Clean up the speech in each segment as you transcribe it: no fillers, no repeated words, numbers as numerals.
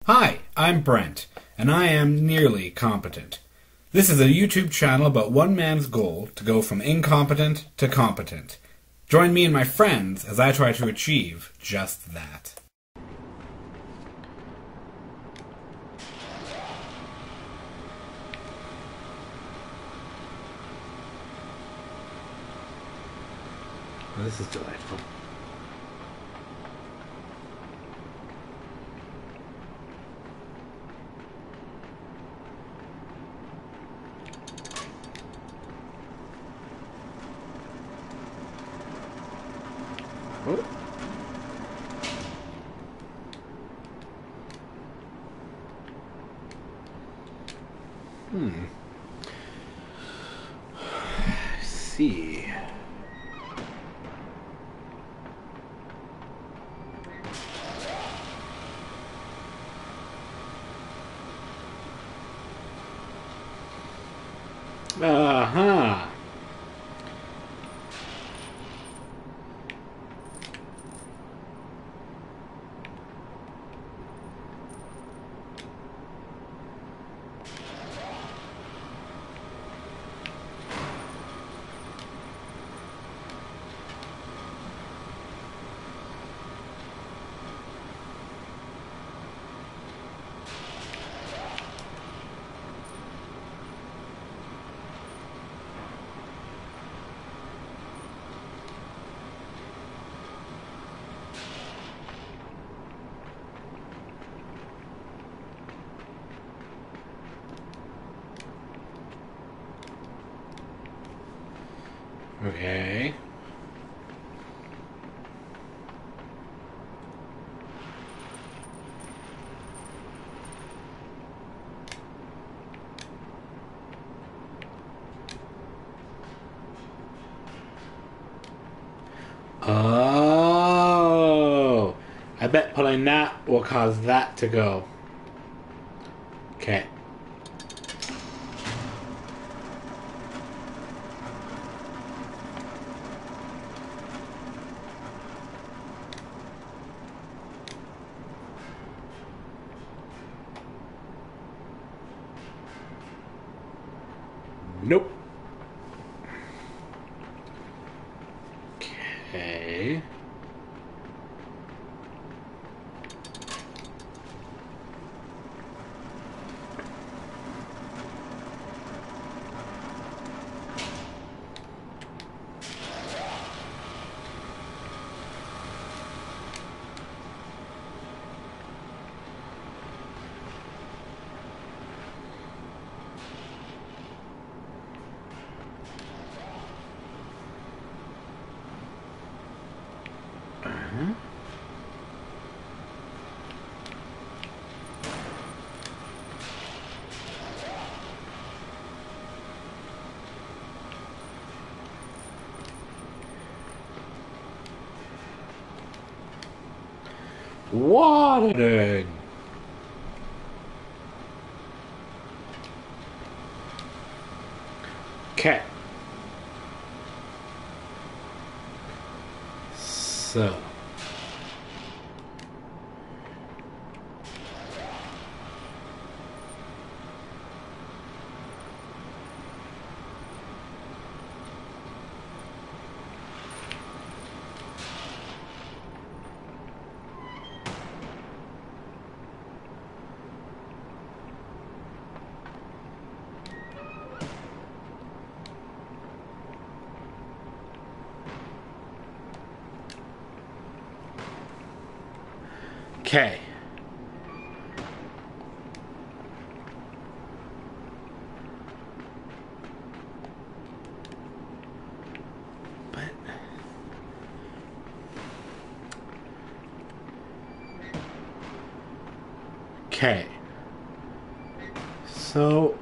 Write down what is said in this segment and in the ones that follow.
Hi, I'm Brent, and I am Nearly Competent. This is a YouTube channel about one man's goal to go from incompetent to competent. Join me and my friends as I try to achieve just that. This is delightful. Oh. I see. Uh-huh. Okay. Oh, I bet pulling that will cause that to go. Okay. Nope. Okay. Water. Okay. So. Okay. But okay. So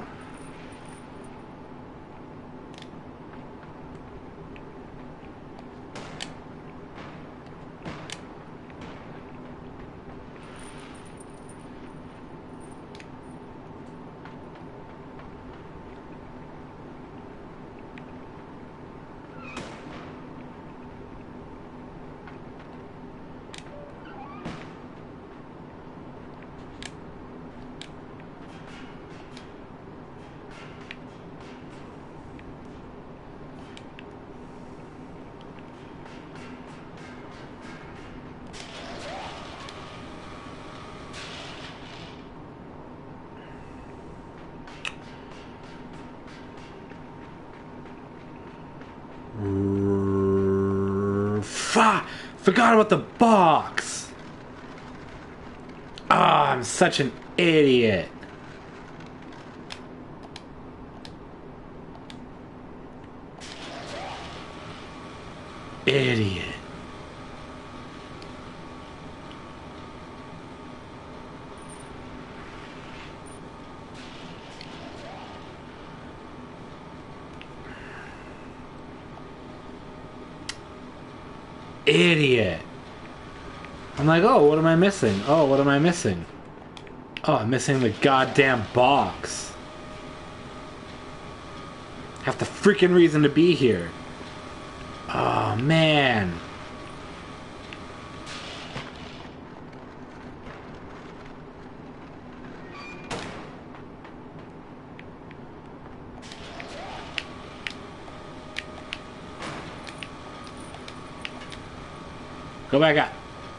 fuck! Forgot about the box! Ah, I'm such an idiot. Idiot. Idiot. I'm like, oh, what am I missing? Oh, what am I missing? Oh, I'm missing the goddamn box. Have the freaking reason to be here. Oh, man. Go back up.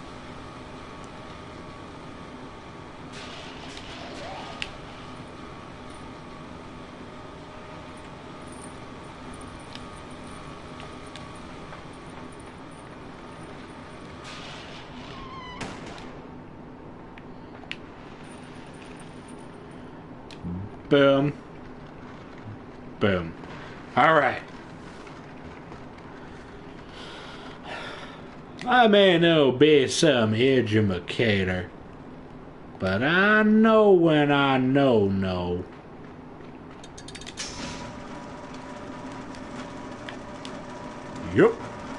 Boom. Boom. All right. I may no be some educator, but I know when I know. Yup.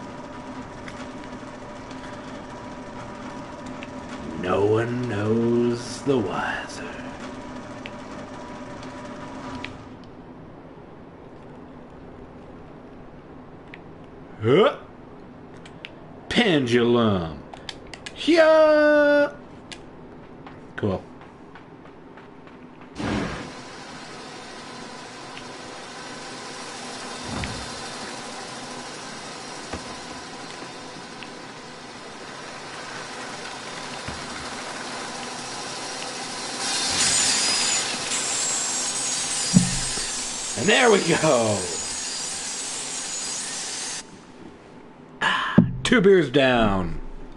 No one knows the wiser. Huh? Pendulum. Yeah. Cool. And there we go. 2 beers down.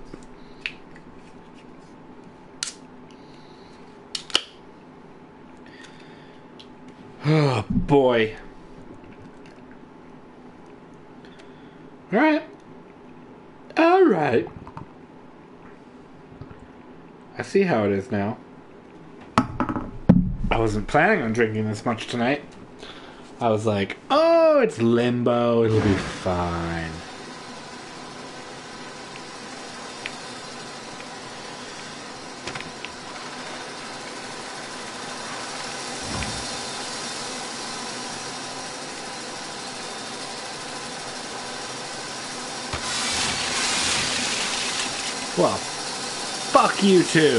Oh, boy. Alright. Alright. I see how it is now. I wasn't planning on drinking this much tonight. I was like, oh, it's limbo. It'll be fine. Well, fuck you too.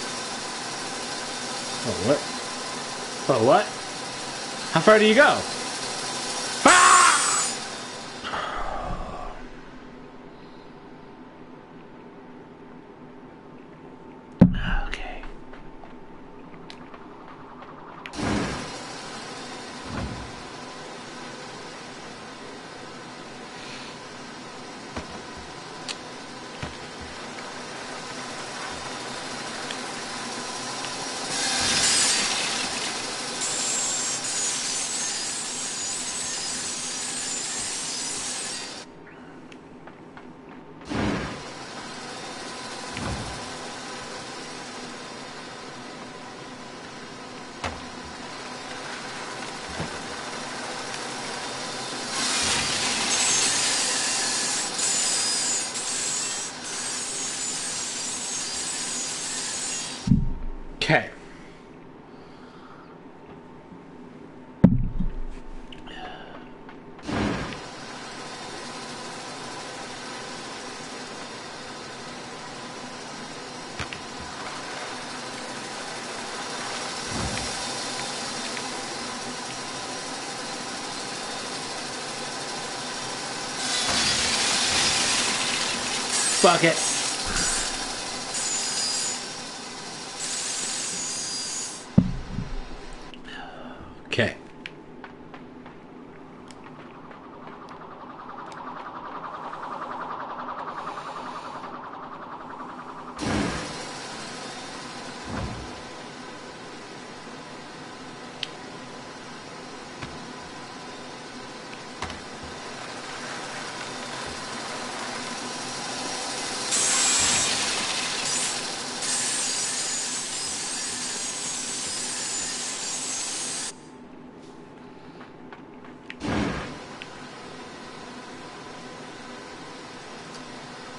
Oh, what? Oh, what? How far do you go? Ah! Okay. Okay. Fuck it. Okay.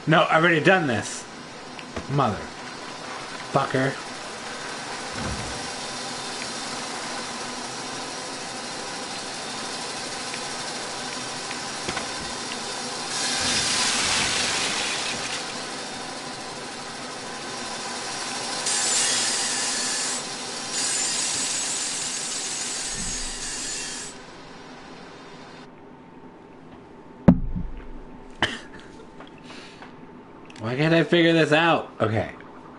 No, I've already done this. Motherfucker. Why can't I figure this out? Okay.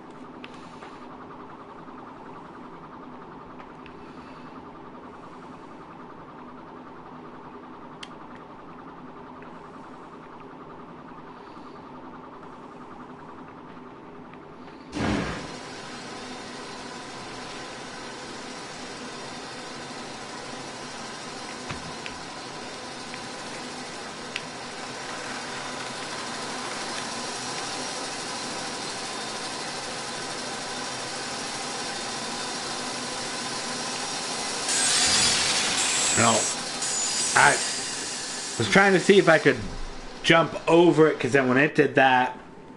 No. I was trying to see if I could jump over it, because then when it did that...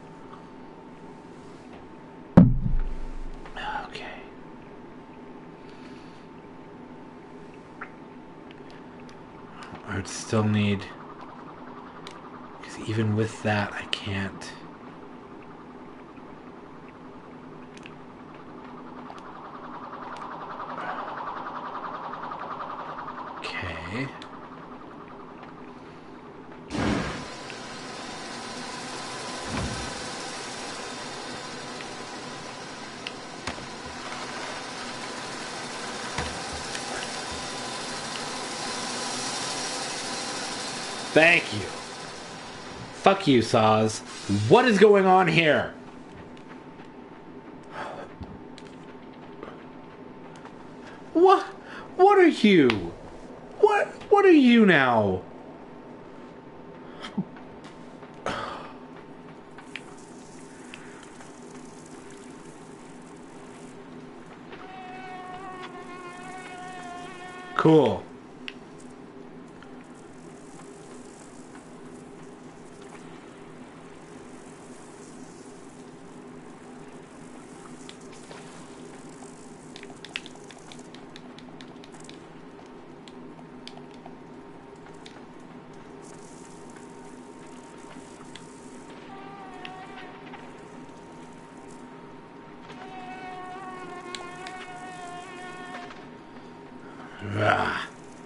Okay. I would still need... Because even with that, I can't... Okay. Thank you. Fuck you, Saws. What is going on here? What? What are you? What are you now? Cool. Ah.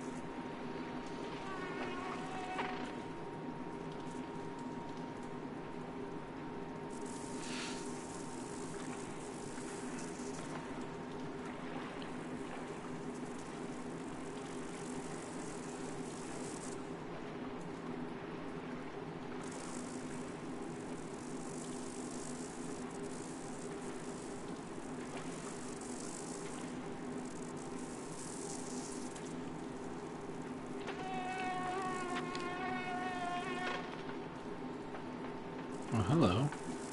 Oh, hello.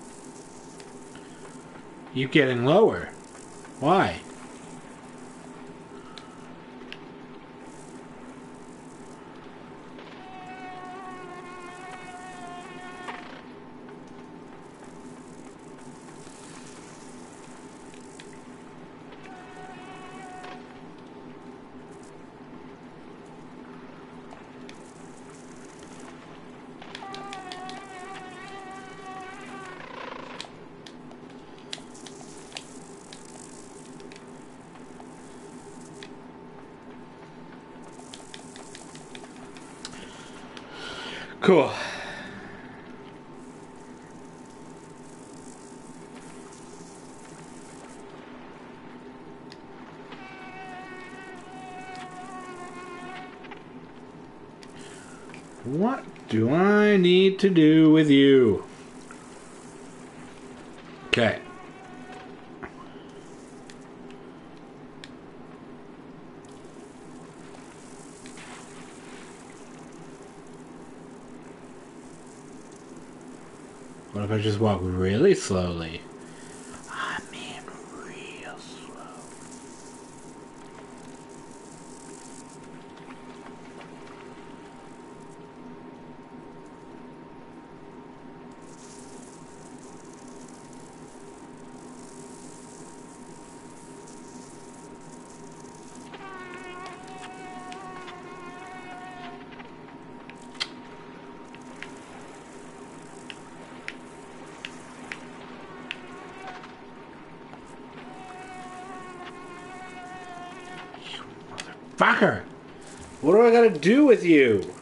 You getting lower. Why? Cool. What do I need to do with you? Okay. What if I just walk really slowly? I mean real slow. Fucker! What do I gotta do with you?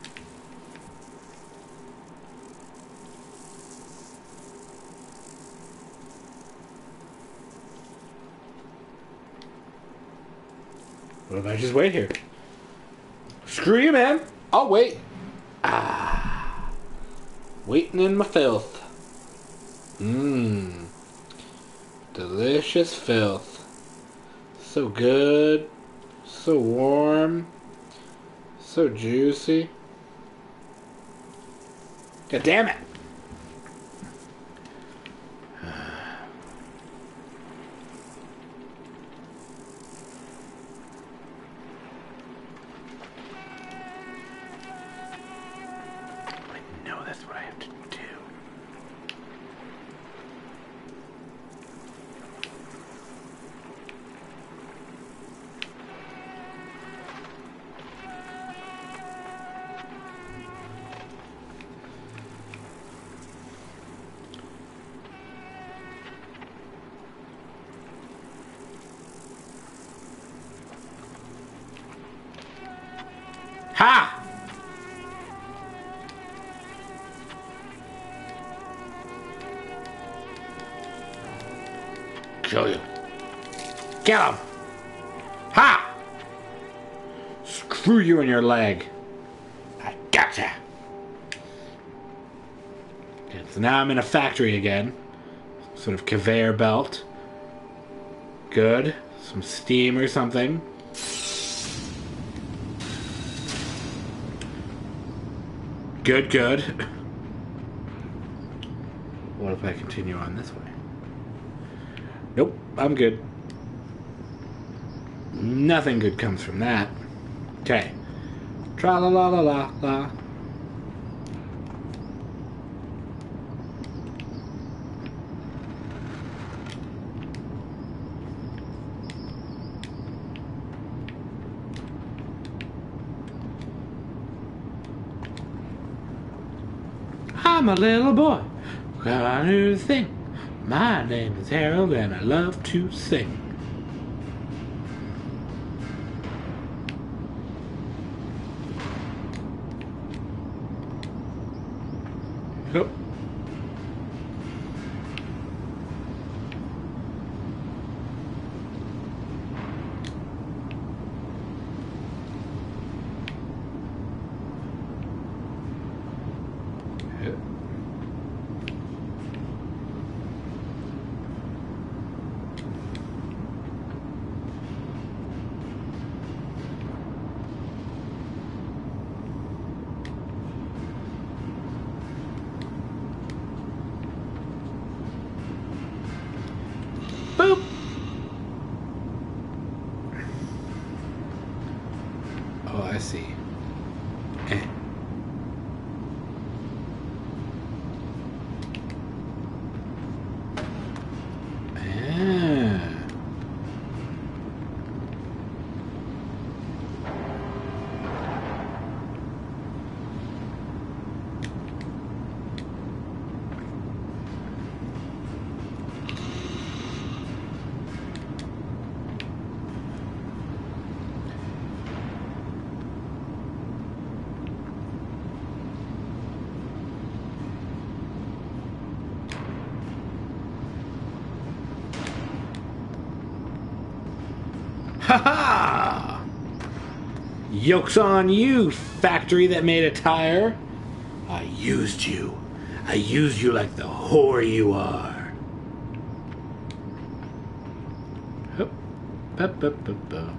What if I just wait here? Screw you, man! I'll wait. Waiting in my filth. Mmm. Delicious filth. So good. So warm. So juicy. God damn it! I know that's what I have to do. Ha! Kill you. Get him! Ha! Screw you and your leg. I gotcha. Okay, so now I'm in a factory again. Sort of conveyor belt. Good. Some steam or something. Good, good. What if I continue on this way? Nope, I'm good. Nothing good comes from that. Okay. Tra-la-la-la-la-la. I'm a little boy, got a new thing. My name is Harold and I love to sing. Yep. Boop. Oh, I see. Eh. Ah. Ha ha! Yoke's on you, factory that made a tire. I used you. I used you like the whore you are. Hup. Hup, hup, hup, hup.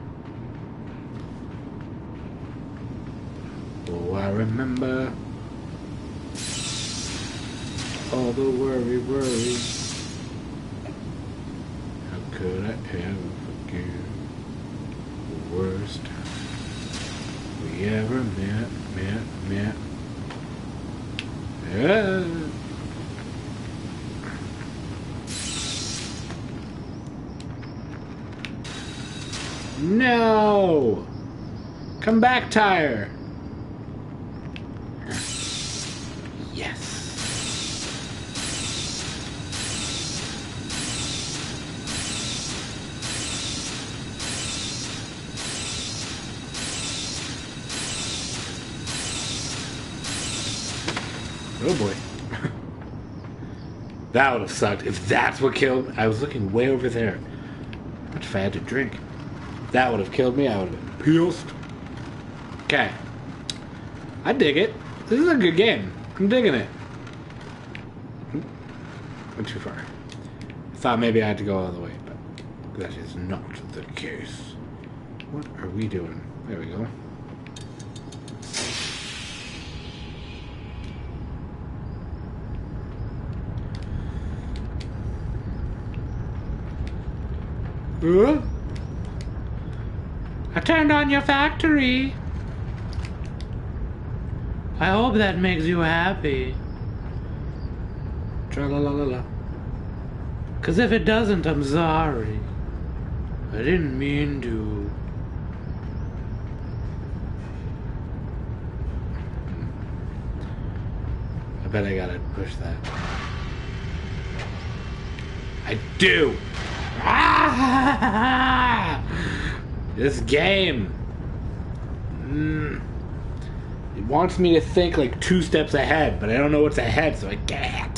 Oh, I remember all the worry. How could I ever forgive the worst time we ever met? Yeah. No! Come back, tire! Yes. Oh boy. That would have sucked. If that's what killed... I was looking way over there. What if I had to drink? That would have killed me. I would have been pissed. Okay. I dig it. This is a good game. I'm digging it. Went too far. I thought maybe I had to go all the way, but that is not the case. What are we doing? There we go. I turned on your factory. I hope that makes you happy. Tra-la-la-la-la. 'Cause if it doesn't, I'm sorry. I didn't mean to. I bet I gotta push that. I do! Ah! This game. It wants me to think like 2 steps ahead, but I don't know what's ahead, so I can't.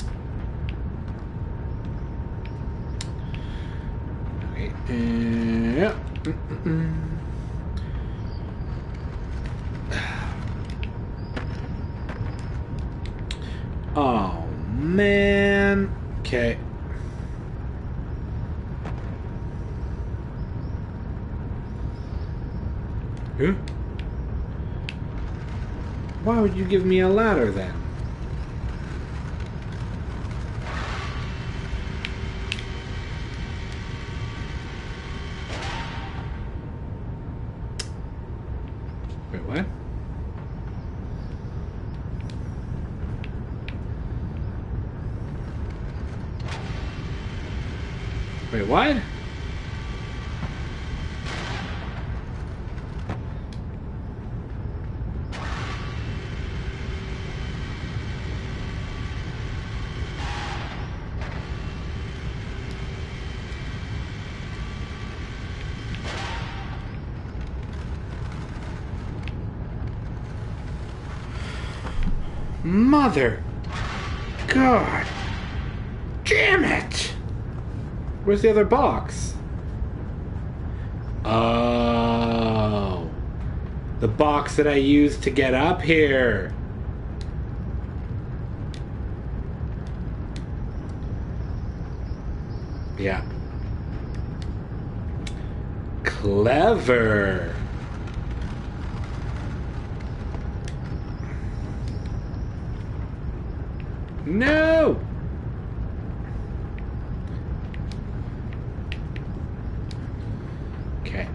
Okay. Yeah. Oh, man. Okay. Huh? Why would you give me a ladder then? Wait, what? Wait, what? Mother! God! Damn it! Where's the other box? Oh. The box that I used to get up here. Yeah. Clever. No! Okay.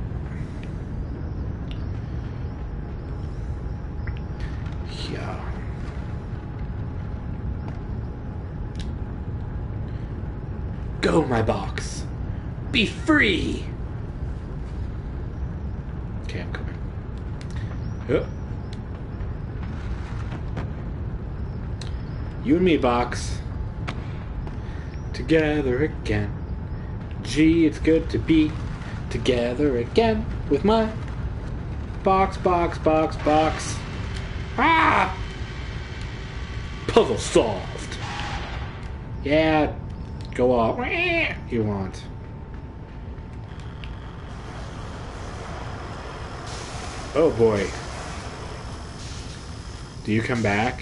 Yeah. Go, my box. Be free! Okay, I'm coming. Oh. You and me, box. Together again. Gee, it's good to be together again with my box, box, box, box. Ah! Puzzle solved. Yeah, go off. You want. Oh boy. Do you come back?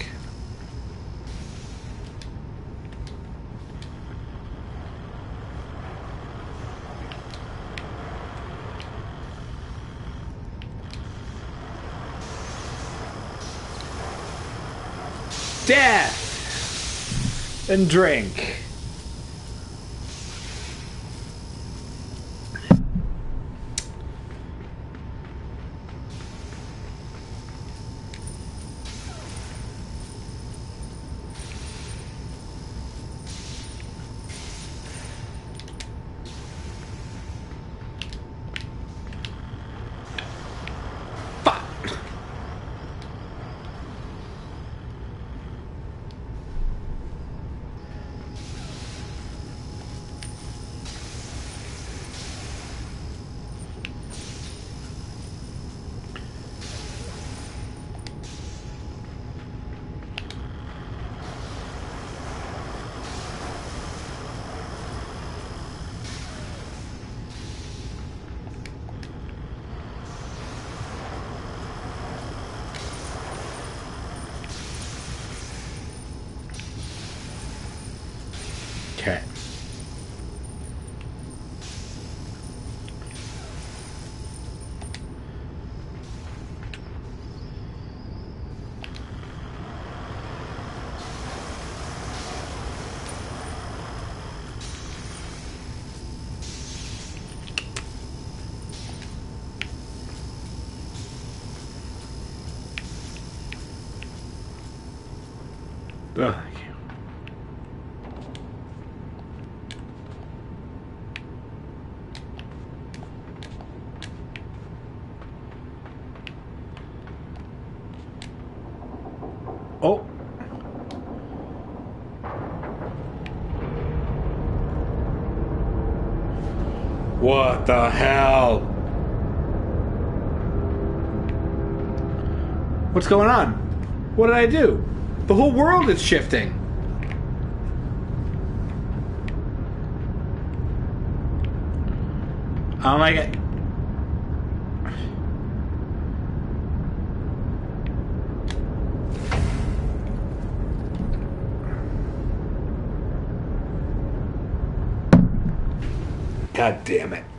Death and drink. Okay. Oh, thank you. Oh. What the hell? What's going on? What did I do? The whole world is shifting. Oh my god. God damn it.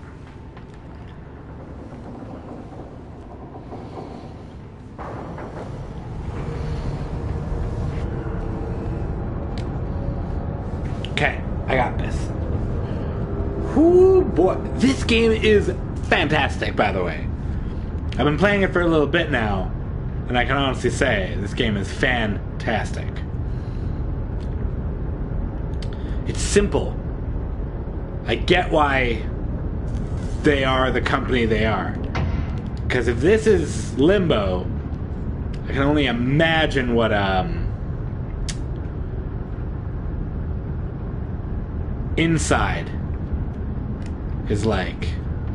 Okay, I got this. Whoo, boy. This game is fantastic, by the way. I've been playing it for a little bit now, and I can honestly say this game is fantastic. It's simple. I get why they are the company they are. Because if this is Limbo, I can only imagine what Inside is like.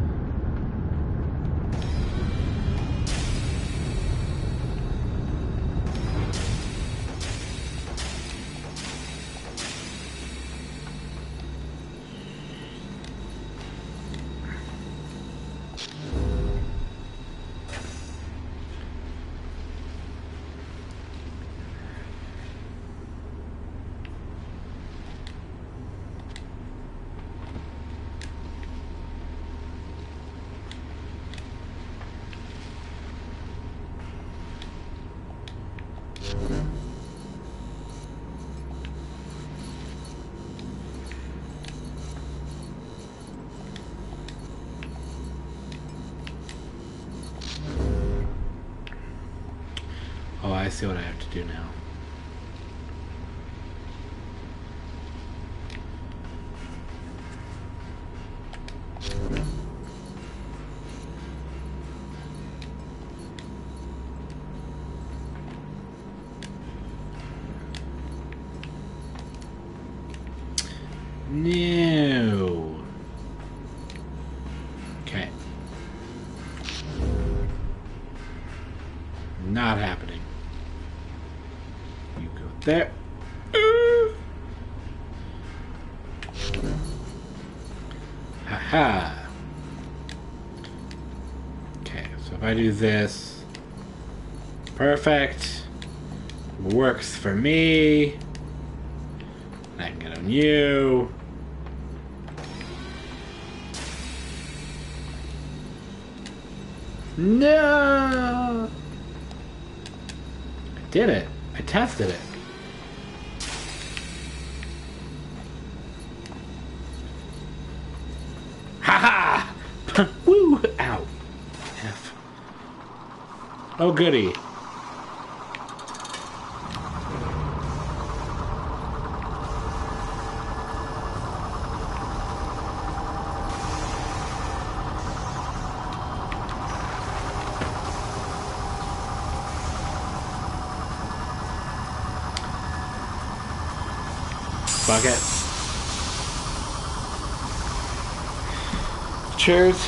Oh, I see what I have to do now. No. Okay. Not happening. You go there. Haha. Okay, so if I do this, perfect. Works for me. I can get on you. No! I did it. I tested it. Ha ha! Woo! Ow. F. Oh, goody. Fuck it. Cheers.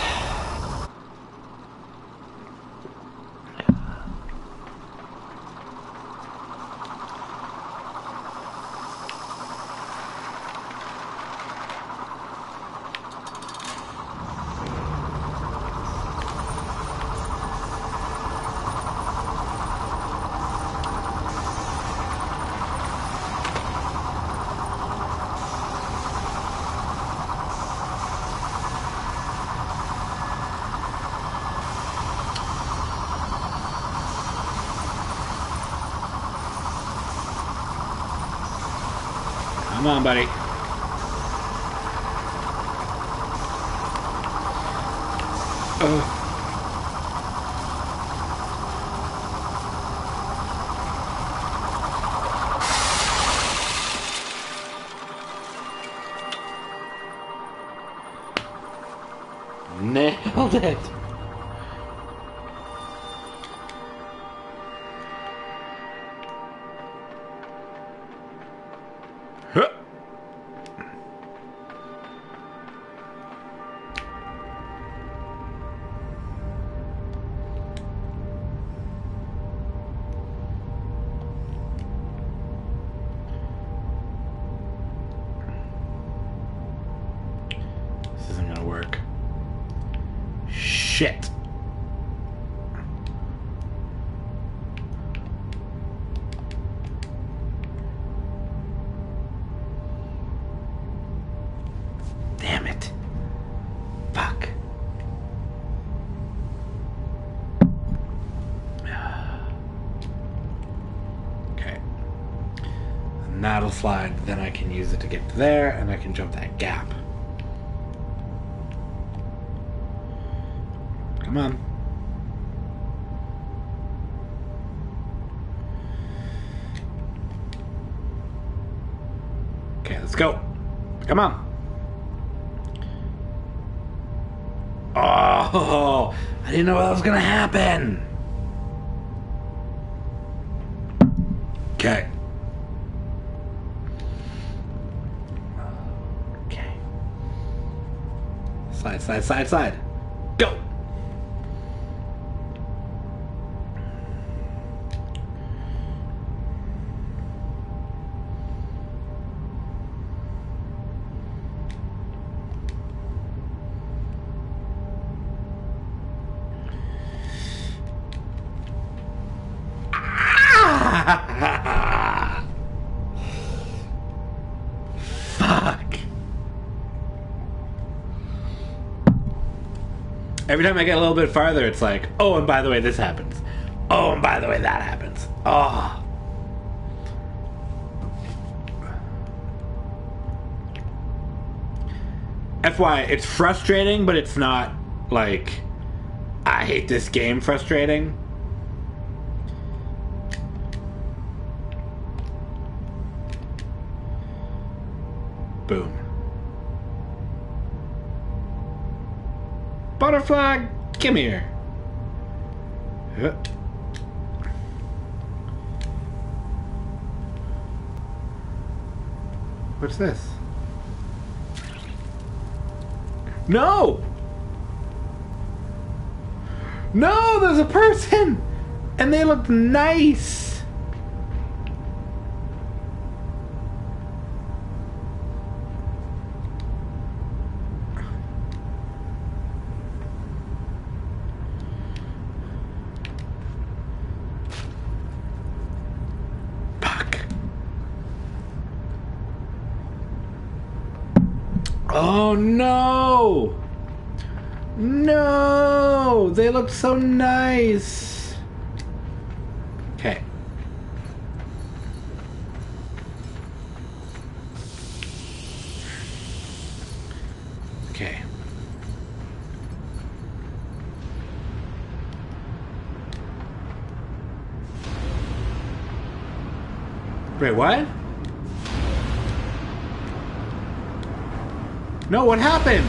Come on, buddy. Nailed it. Huh. This isn't gonna work. Shit. Damn it. Fuck. Okay. And that'll slide, then I can use it to get there, and I can jump that gap. Come on. Okay, let's go. Come on. Oh, I didn't know that was gonna happen. Okay. Okay. Slide, slide, slide, slide. Go. Fuck. Every time I get a little bit farther, it's like, oh, and by the way, this happens. Oh, and by the way, that happens. Oh. FYI, it's frustrating, but it's not like I hate this game frustrating. Boom. Butterfly, come here. What's this? No! No, there's a person! And they look nice! Oh no! No! They look so nice! Okay. Okay. Wait, what? No, what happened?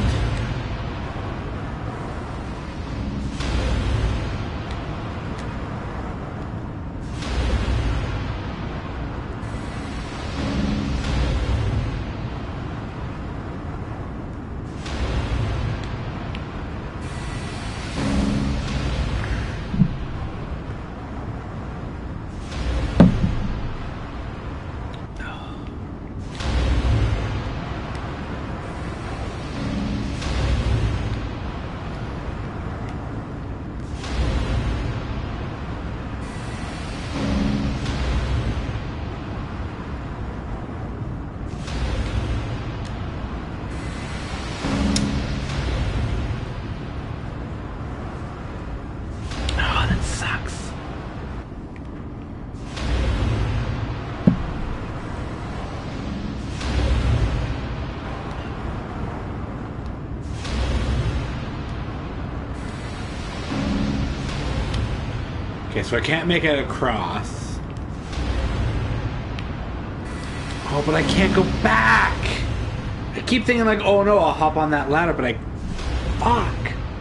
Okay, so I can't make it across. Oh, but I can't go back! I keep thinking like, oh no, I'll hop on that ladder, but I... Fuck!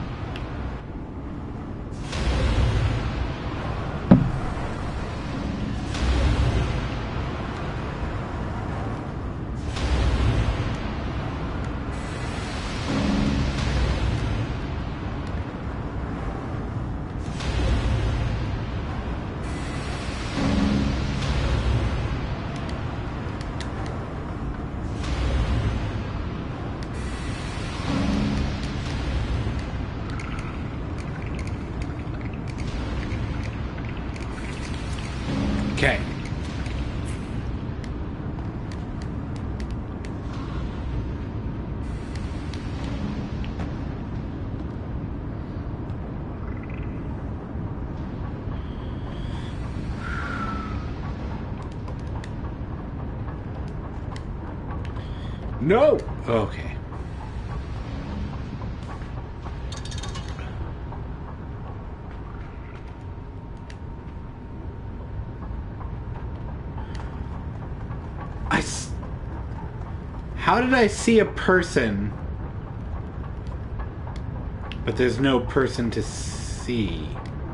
Okay. No! Okay. How did I see a person, but there's no person to see?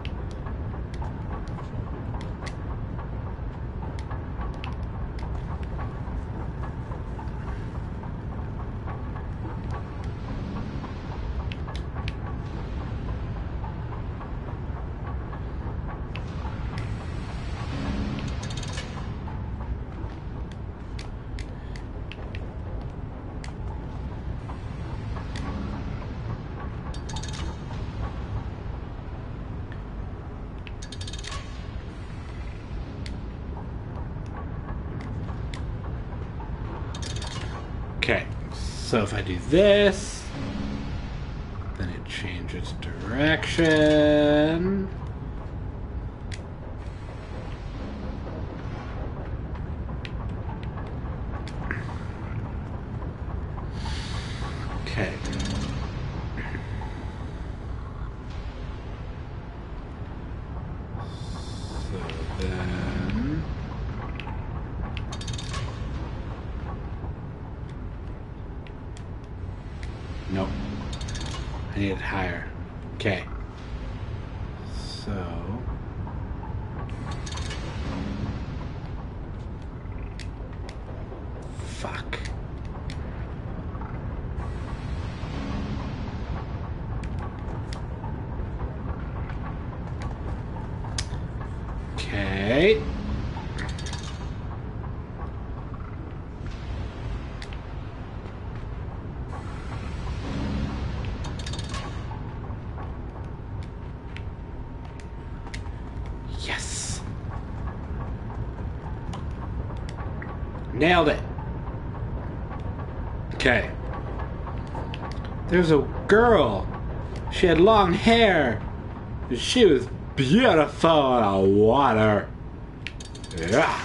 Okay, so if I do this, then it changes direction. Okay. So then... Nope. I need it higher. Okay. So... Fuck. Okay. Yes. Nailed it. Okay. There's a girl. She had long hair. She was beautiful in the water. Yeah.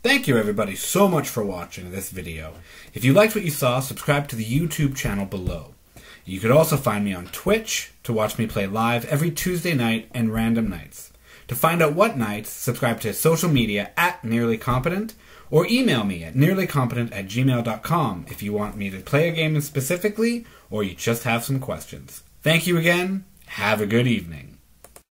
Thank you everybody so much for watching this video. If you liked what you saw, subscribe to the YouTube channel below. You could also find me on Twitch to watch me play live every Tuesday night and random nights. To find out what nights, subscribe to social media at NearlyCompetent or email me at nearlycompetent@gmail.com if you want me to play a game specifically or you just have some questions. Thank you again. Have a good evening.